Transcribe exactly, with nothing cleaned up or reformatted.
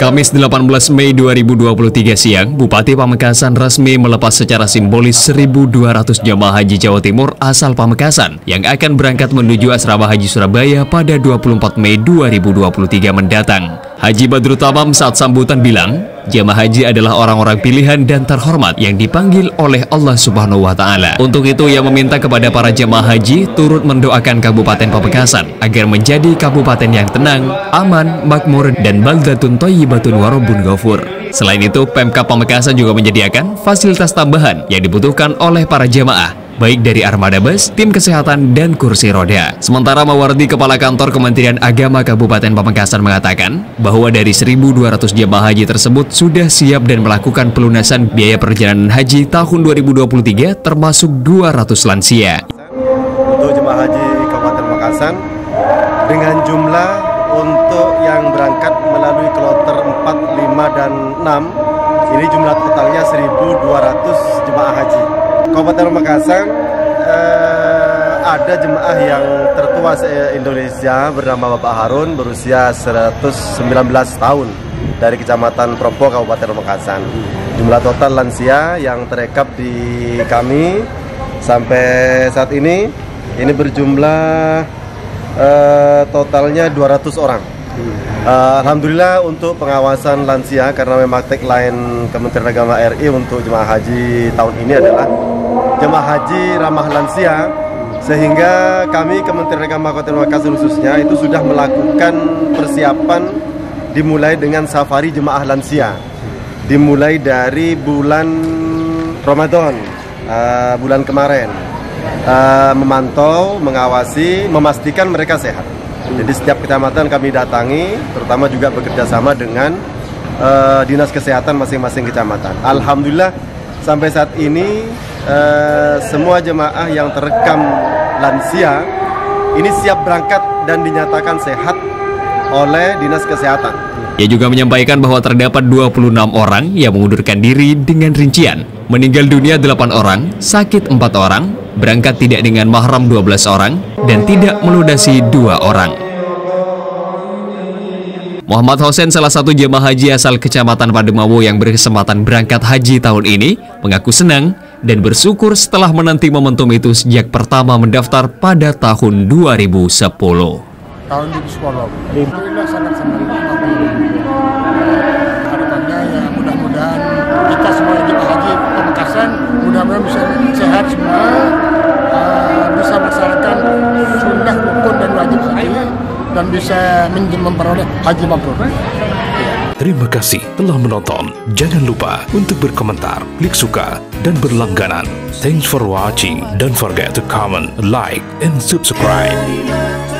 Kamis delapan belas Mei dua ribu dua puluh tiga siang, Bupati Pamekasan resmi melepas secara simbolis seribu dua ratus jemaah haji Jawa Timur asal Pamekasan yang akan berangkat menuju Asrama Haji Surabaya pada dua puluh empat Mei dua ribu dua puluh tiga mendatang. Haji Badrut Tamam saat sambutan bilang, jemaah haji adalah orang-orang pilihan dan terhormat yang dipanggil oleh Allah Subhanahu wa Ta'ala. Untuk itu, ia meminta kepada para jemaah haji turut mendoakan Kabupaten Pamekasan agar menjadi kabupaten yang tenang, aman, makmur, dan baldatun thayyibatun wa rabbun ghafur. Selain itu, Pemkab Pamekasan juga menyediakan fasilitas tambahan yang dibutuhkan oleh para jemaah, baik dari armada bus, tim kesehatan, dan kursi roda. Sementara Mawardi, Kepala Kantor Kementerian Agama Kabupaten Pamekasan, mengatakan bahwa dari seribu dua ratus jemaah haji tersebut sudah siap dan melakukan pelunasan biaya perjalanan haji tahun dua ribu dua puluh tiga termasuk dua ratus lansia. Untuk jemaah haji Kabupaten Pamekasan dengan jumlah untuk yang berangkat melalui kloter empat, lima, dan enam, ini jumlah totalnya seribu dua ratus jemaah haji. Kabupaten Pamekasan eh, ada jemaah yang tertua se-Indonesia bernama Bapak Harun berusia seratus sembilan belas tahun dari Kecamatan Propo, Kabupaten Pamekasan. Jumlah total lansia yang terekap di kami sampai saat ini ini berjumlah eh, totalnya dua ratus orang. Uh, Alhamdulillah untuk pengawasan lansia, karena memang tagline Kementerian Agama R I untuk jemaah haji tahun ini adalah jemaah haji ramah lansia, sehingga kami Kementerian Agama Kabupaten Pamekasan khususnya itu sudah melakukan persiapan dimulai dengan safari jemaah lansia, dimulai dari bulan Ramadan uh, bulan kemarin, uh, memantau, mengawasi, memastikan mereka sehat. Jadi setiap kecamatan kami datangi, terutama juga bekerja sama dengan uh, dinas kesehatan masing-masing kecamatan. Alhamdulillah sampai saat ini uh, semua jemaah yang terekam lansia ini siap berangkat dan dinyatakan sehat oleh dinas kesehatan. Ia juga menyampaikan bahwa terdapat dua puluh enam orang yang mengundurkan diri dengan rincian meninggal dunia delapan orang, sakit empat orang, berangkat tidak dengan mahram dua belas orang, dan tidak melunasi dua orang. Muhammad Hosen, salah satu jemaah haji asal Kecamatan Pademawo yang berkesempatan berangkat haji tahun ini, mengaku senang dan bersyukur setelah menanti momentum itu sejak pertama mendaftar pada tahun dua ribu sepuluh. Tahun dua ribu sepuluh. Alhamdulillah sangat senang. Harapannya ya mudah-mudahan kita semua jemaah haji Pamekasan mudah-mudahan bisa sehat semua, uh, bisa melaksanakan sunnah, rukun, dan wajib haji, dan bisa memperoleh haji mabrur. Terima kasih telah menonton. Jangan lupa untuk berkomentar, klik suka, dan berlangganan. Thanks for watching. Don't forget to comment, like, and subscribe.